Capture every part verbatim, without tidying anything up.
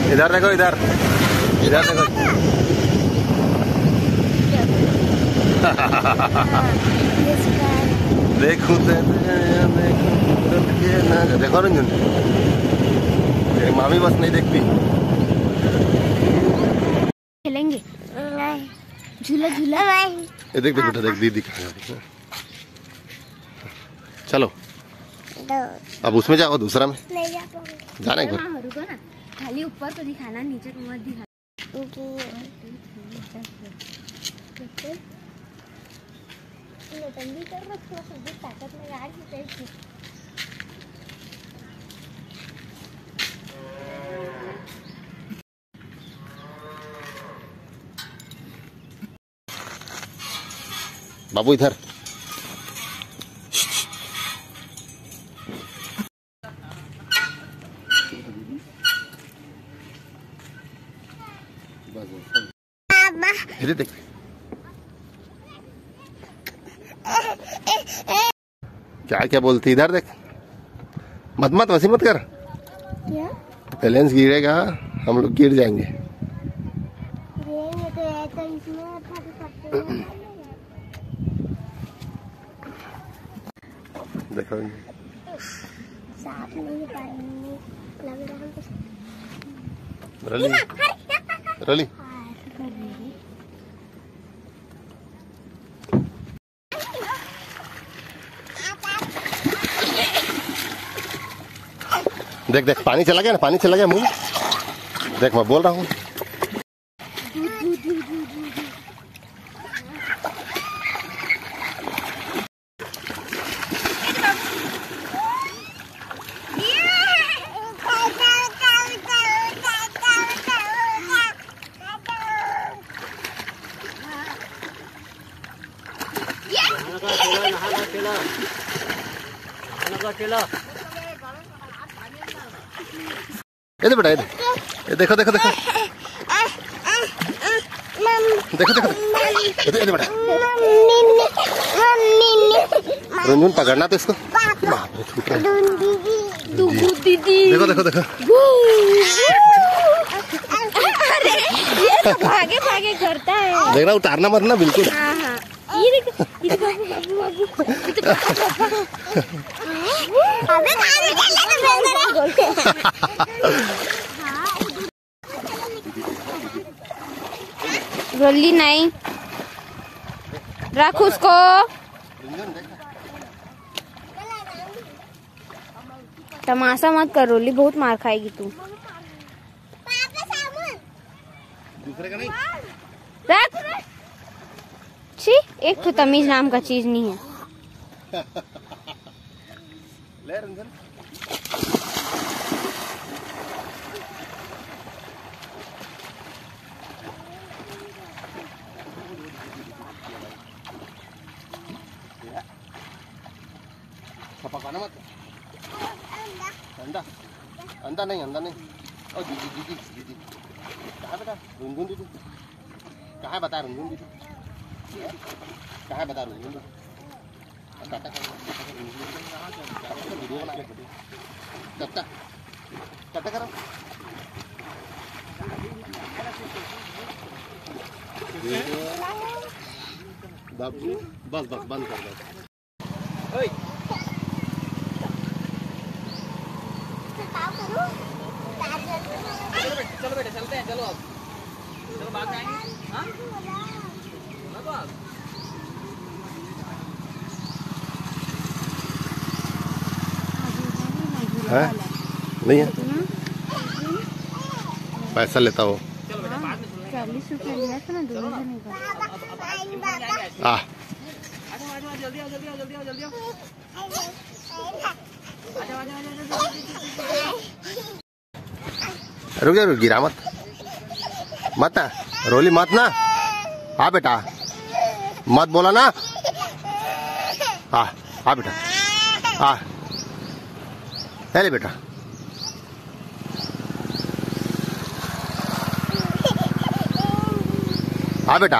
इधर देखो, इधर इधर देखो। देखो देखो रंजन, तेरी मामी बस नहीं देखती। खेलेंगे झूला झूला। ये देख देख बेटा, देख दीदी कहाँ है। चलो अब उसमें जाओ, दूसरा में नहीं जा पाऊंगी। जाना है घर। रुको ना, खाली ऊपर को दिखाना, नीचे को मत दिखा। ताकत में यार बाबू इधर। देख क्या क्या बोलती, इधर देख। मत मत वैसे मत कर, क्या बैलेंस गिरेगा, हम लोग गिर जाएंगे। देखो रली रली देख देख, पानी चला गया ना, पानी चला गया मुंह में। देख मैं बोल रहा हूँ। ये बेटा, ये देखो देखो देखो देखो देखो देखो बेटा। रंजून पकड़ना तो इसको। देखो देखो देखो, ये तो भागे भागे करता है। देख रहा, उतारना मत ना बिल्कुल। हाँ हाँ, ये देखो, ये बाबू बाबू बाबू। रोली नहीं रख उसको। तमाशा मत कर रोली, बहुत मार खाएगी तू। दूसरे का नहीं रख। छी, एक तो तमीज नाम का चीज नहीं है। ले रंजन। पकाना मत, अंडा अंडा नहीं, अंडा नहीं। ओ दीदी दीदी दीदी कहाँ बेटा, रुंझुन दीदी कहाँ, बता रुंझुन दीदी कहाँ, बता रुंझुन दीदी। वीडियो बना कट्टा कट्टा करो। बाबू बस बस बंद कर दो। चलो बेटा चलते हैं, चलो अब चलो बाद में आएंगे। हाँ तो आप है नहीं है, पैसा लेता हो। चालीस रुपया लिया था ना, दो जने का। आ जल्दी आओ जल्दी आओ जल्दी आओ जल्दी आओ। रुक जा, रुक, गिरा मत मत ना, रोली मत ना। हाँ बेटा मत बोला ना। हाँ हाँ बेटा, हाँ ले बेटा। हाँ बेटा,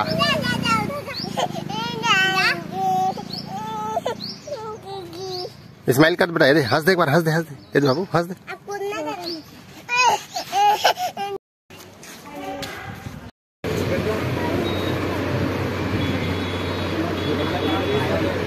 स्माइल कर बेटा, हंस दे एक बार, हंस दे हंस दे, ये बाबू हंस दे। हाँ